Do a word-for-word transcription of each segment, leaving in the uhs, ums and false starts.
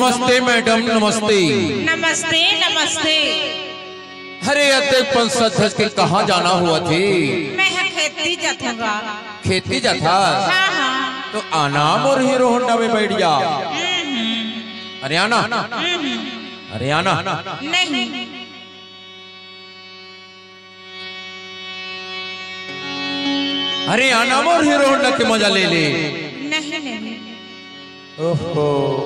नमस्ते मैडम, नमस्ते नमस्ते नमस्ते। अरे अते पंच के कहाँ जाना हुआ थी? मैं खेती जाता। खेती जाता? हाँ हाँ। तो आनाम और हीरो होंडा में बैठ जा। हरियाणा हरियाणा नहीं। हरियाणा और हीरो होंडा के मजा ले ले। नहीं नहीं। ओहो,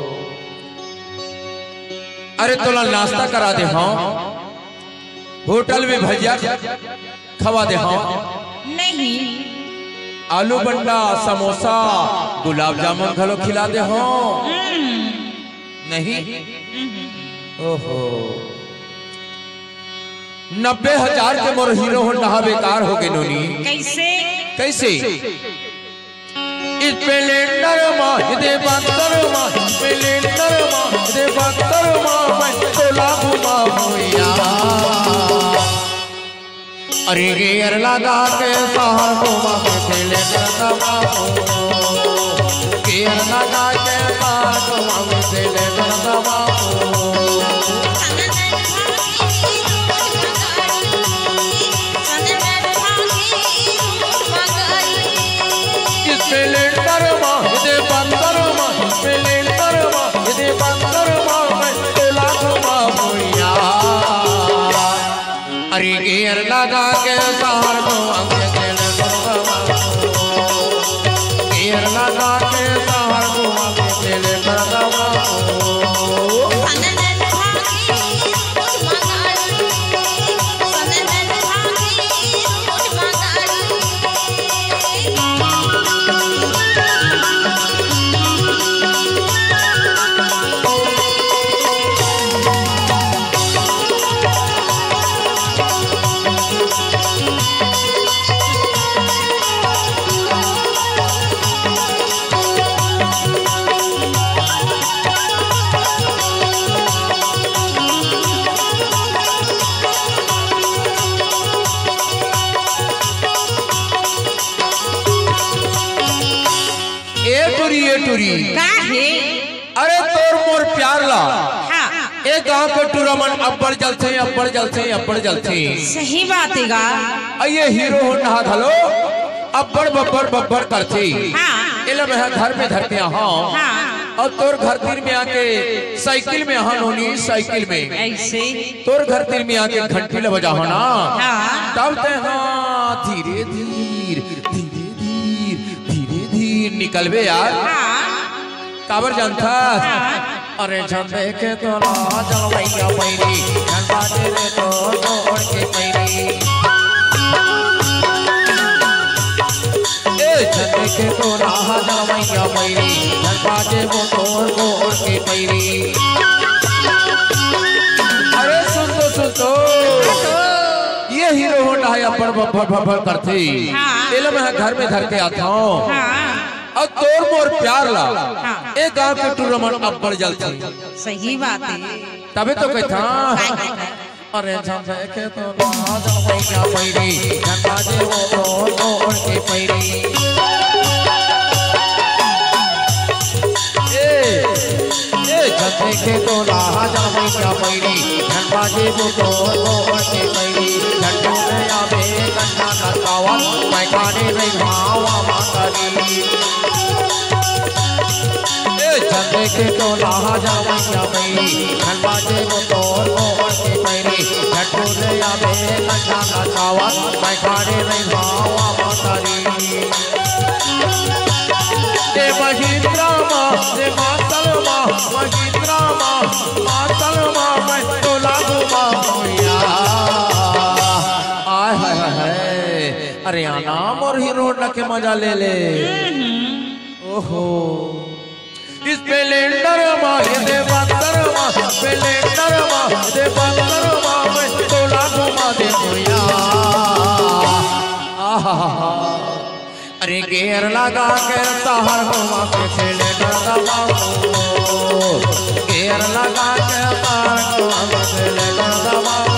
अरे तोला नाश्ता करा दे हाँ, होटल में भजिया खवा दे हाँ। नहीं। आलू बंडा, समोसा, गुलाब जामुन घलो खिला दे हो। नहीं। ओहो, नब्बे हजार के मोर हीरो होंडा बेकार हो गए नोनी। कैसे कैसे? स्प्लेंडर माँ दे बंदर माँ, स्प्लेंडर माँ दे बंदर माँ, मैं तोला घुमा भैया। अरे गियर लगा के शहर घुमा के खेले करता, गियर लगा के शहर घुमा के खेले करता। स्प्लेंडर माँ दे बंदर माँ, स्प्लेंडर माँ दे बंदर माँ, मैं तोला घुमा भैया। अरे गियर लगा के शहर घुमा के खेले करता, गियर लगा के शहर घुमा के खेले करता। अरे तोर मोर प्यार ला। हाँ। एक गांव के टूरामन अब्बड़ जलते अब्बड़ जलते अब्बड़ जलते। सही बात है गा। ये हीरो होंडा धलो अब्बड़ बब्बड़ बब्बड़ करते। हाँ। इला मैं घर में धरते हाँ। हाँ। और तोर घर तीर में आके साइकिल में हाँ नोनी, साइकिल में ऐसे तोर घर तीर में आके घंटी ल बजा हो ना। हाँ। तब ते हाँ धीरे धीरे धीरे धीरे धीरे धीरे निकलबे यार। हाँ। काबर जानता? अरे झंडे के तो ना जलवैया पैरी, झंडा तेरे तो तोड़ के पैरी। ए झंडे के तो ना जलवैया पैरी, झंडा तेरे वो तोड़ तोड़ के पैरी। अरे सुन तो सुन तो, ये हीरो होंडा है अपन भर भर भर करते। ये मैं घर में धर के आता हूँ और तोर मोर प्यार ला। हाँ। एक गांव के टूरामन अब्बड़ जलते। सही बात है। तभी तो कहता अरे झंडे के तो ना जलवैया पैरी, झंडा दे वो तोड़ तोड़ के पैरी। ए ए झंडे के तो ना जलवैया पैरी, झंडा दे वो तोड़ तोड़ के पैरी। झंडू में आवे गन्ना नचावत, मैं खाने नहीं भावा मांगरी। झंडे के तो लाहा जलवैया पैरी, झंडा दे वो तोड़ तोड़ के पैरी। झंडू में आवे गन्ना नचावत, मैं खाने नहीं भावा मांगरी। दे महिंद्रा माँ दे मातल माँ, महिंद्रा माँ मातल माँ, मैं तोला घुमा भैया। आय हाय हाय, अरे आनाम और हीरो होंडा के मजा ले ले। ओहो, स्प्लेंडर माँ दे बंदर माँ, स्प्लेंडर माँ दे बंदर माँ, मैं तोला घुमा दे भैया। आहा, अरे गेर लगा के शहर घुमा के खेले करता बाबू, गेर लगा के शहर घुमा के खेले करता बाबू।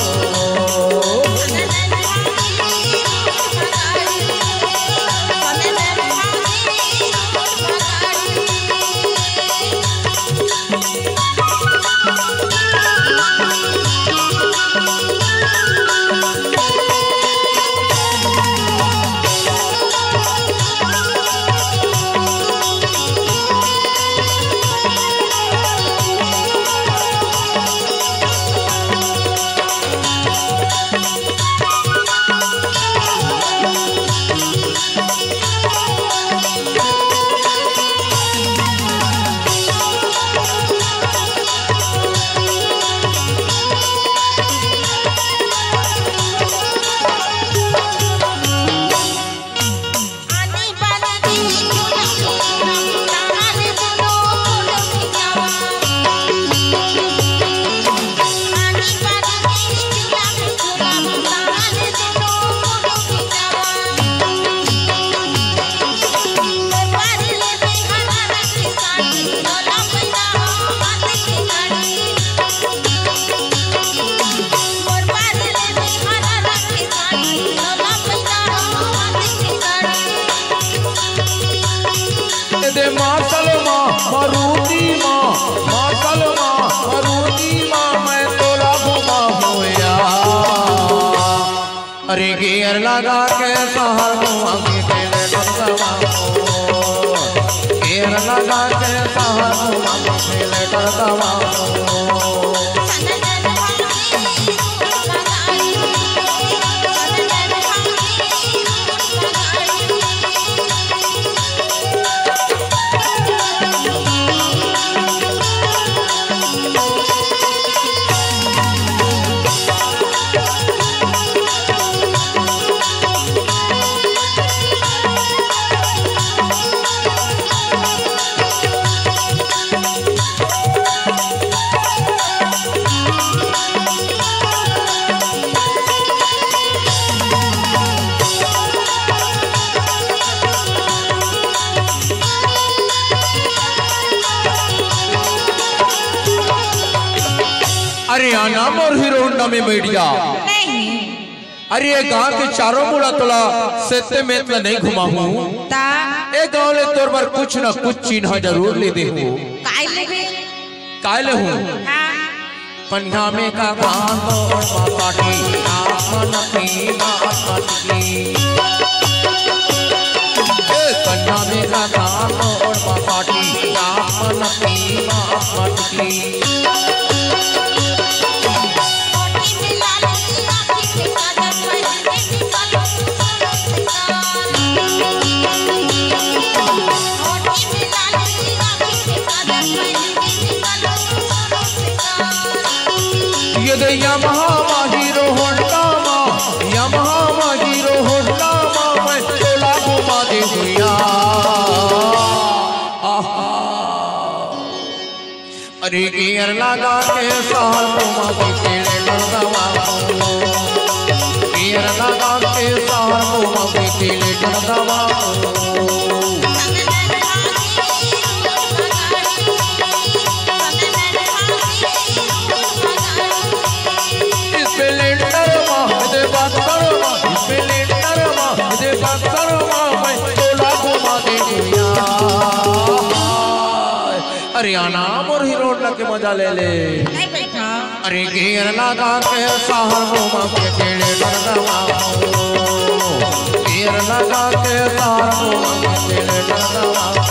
अरे गियर लगा के सहर मुआ के तेरे डरदवाओ, गियर लगा के सहर मुआ के तेरे डरदवाओ। हरियाणा और हीरो होंडा में बैठ जा। नहीं। अरे ये गांव के चारों मुड़ा तोला सेते में तो नहीं घुमा हूँ। ता ए गांव ले तोर पर कुछ न कुछ चिन्ह जरूर ले दे हूँ। काय ले भी? काय ले हूँ? हाँ। पंजा में का गान और माताटी आसमान की माताटी। ए पंजा में का गान और माताटी आसमान की माताटी। यमहा हीरो होंडा मा, यमहा हीरो होंडा मा, मैं चोला घुमा दे हुआ। अरे गियर लगा के सहर मुआ के तेरे डरदवाओ, गियर लगा के सहर मुआ के तेरे डरदवाओ। हरियाणा और हीरो होंडा के मजा ले ले। नहीं बैठा। अरे गियर लगा के सहर मुआ के तेरे डरदवाओ, गियर लगा के सहर मुआ के तेरे डरदवाओ।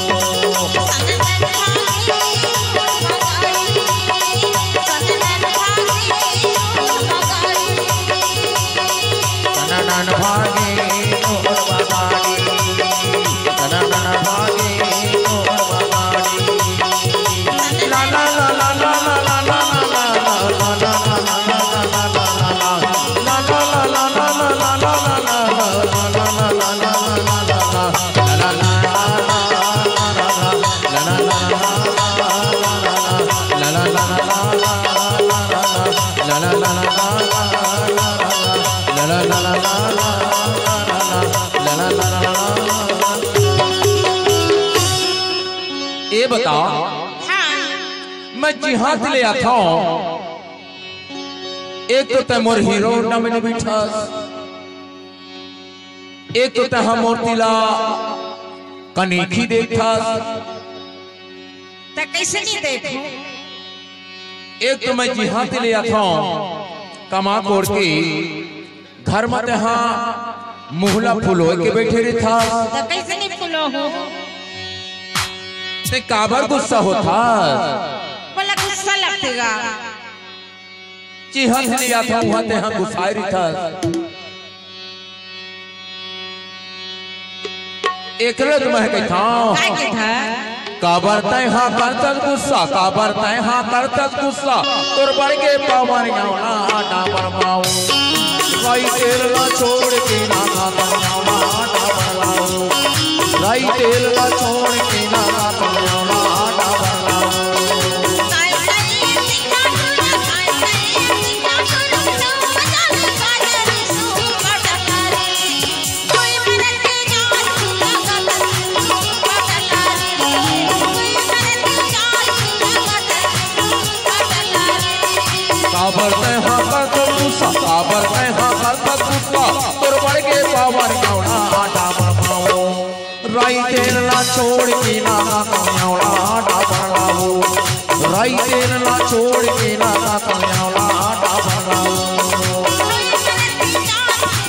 नन भागे और बगाड़ी, नन भागे और बगाड़ी। ला ला ला ला ला ला ला ला ला ला ये बताओ। हाँ। मैं जिहाद ले आता हूँ, एक तो तय मोर हीरो होंडा में बैठा, एक तो तय हम मोरतिला कनीखी देखा, तो कैसे नहीं देखो? एक तो मैं जिहाद ले आता हूँ कमा कोड़ के घर में तहा मुहला फुलो के बैठे रही था, तो कैसे नहीं फुलो हो? ते काबर गुस्सा होता? बोला गुस्सा लगतेगा। जिहाद ले आता हूँ वहाँ तहा गुस्साई रही था। एक रत मैं कहता हूँ काबर तय हाँ करता गुस्सा, काबर तय हाँ करता गुस्सा, तोर बढ़ के पावर गावना आटा बरमाओ, राई तेल ना छोड़ के ना खाता गावना आटा बरमाओ, राई तेल ना छोड़ के ना खाता गावना आटा बरमाओ। काबर तय हाँ करता गुस्सा, काबर तय हाँ करता गुस्सा, तोर बढ़ के पावर गावना आटा बरमाओ, राई तेल ना छोड़ के ना खाता आटा बरमाओ, राई तेल ना छोड़ के ना खाता आटा बरमाओ।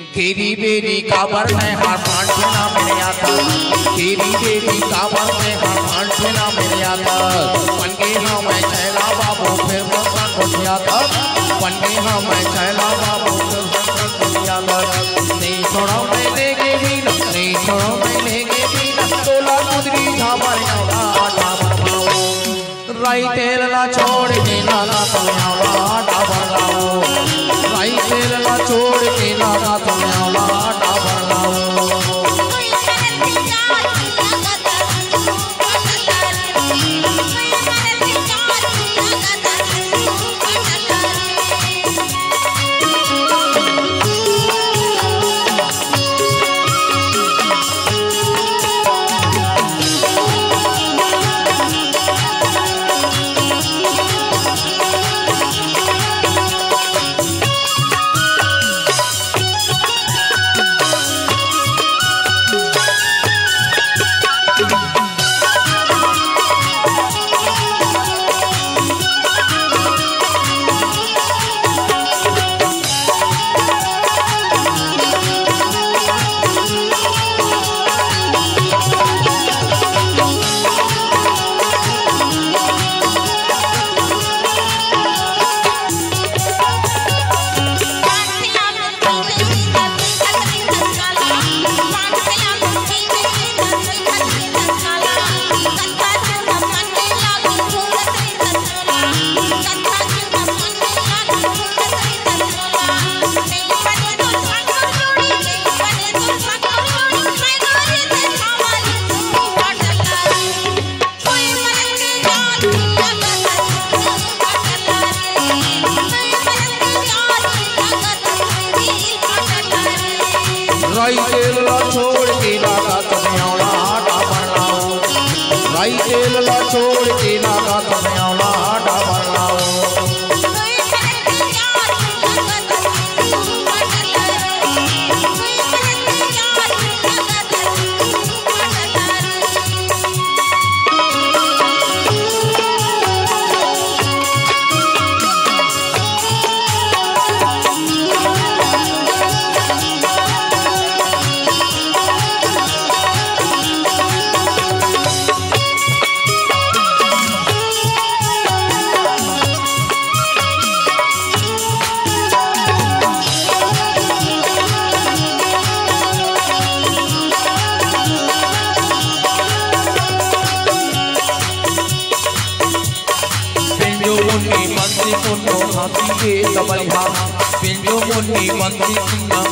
तेरी बेरी काबर में हार पांठना मेरे आता, तेरी बेरी काबर में हार पांठना मेरे आता, पन्ने हाँ मैं छैला बाबू फिर बसन उठियाता, पन्ने हाँ मैं छैला बाबू फिर बसन उठियाता, नहीं छोड़ो मैं लेके भी ना, नहीं छोड़ो मैं लेके भी ना, तोला कुदरी झाबर यावला डाबर गाओ, राई तेल ला छोड़ के लाला तुम यावला डाबर गाओ, राई तेल ला छोड़ के लाला तुम यावला डाबर गाओ। राई तेल ला छोड़ के लागा तुम्हें औला डाबर लाओ, राई तेल ला छोड़ के लागा तुम्हें औला डाबर लाओ। मुन्नी मंदी पुन्नो हाथी के तबलिहा, पिंजो मुन्नी मंदी पुन्ना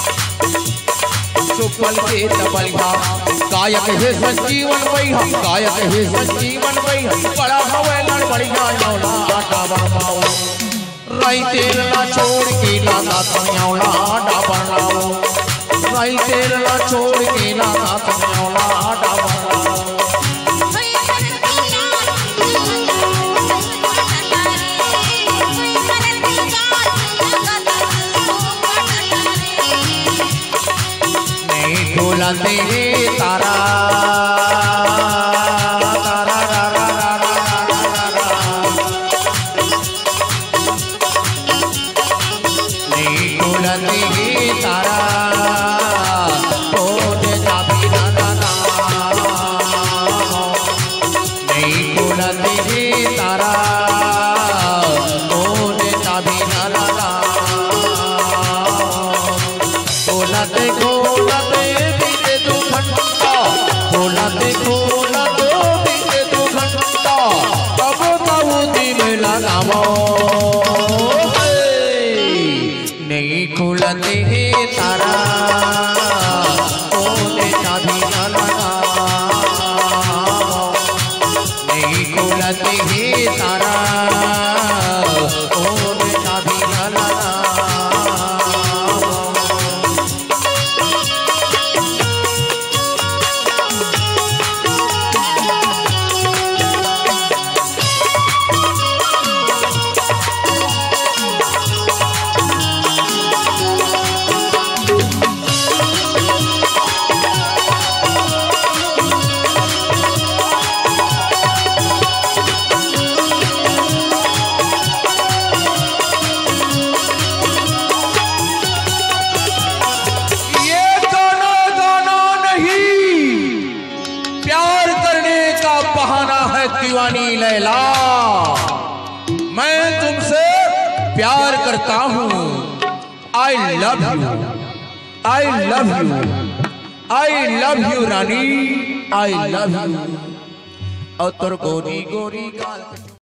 चुपल के तबलिहा, गायक है संजीवन वैहा, गायक है संजीवन वैहा, बड़ा हवे लड़ बढ़िया यौला डाबर लाओ, राई तेल ला छोड़ के लागा तुम यौला डाबर लाओ, राई तेल ला छोड़ के लागा तुम यौला डाबर लाओ। ढोलते तारा तारा रा रा रा रा रा नहीं ढोलते तारा ओने जाबी ना ना ना नहीं ढोलते तारा ओने जाबी ना ना ना ढोलते ढोलते खोलाते खोला दो बीते दो घंटा तब ताऊ दिल लगाओ, नहीं खोलते तारा ओने चाबी न लगाओ, नहीं खोलते तारा ओने चाबी न लगाओ। है दीवानी लैला, मैं तुमसे प्यार करता हूँ। I love you, I love you, I love you रानी, आई लव यू। और तोर गोरी गोरी गाल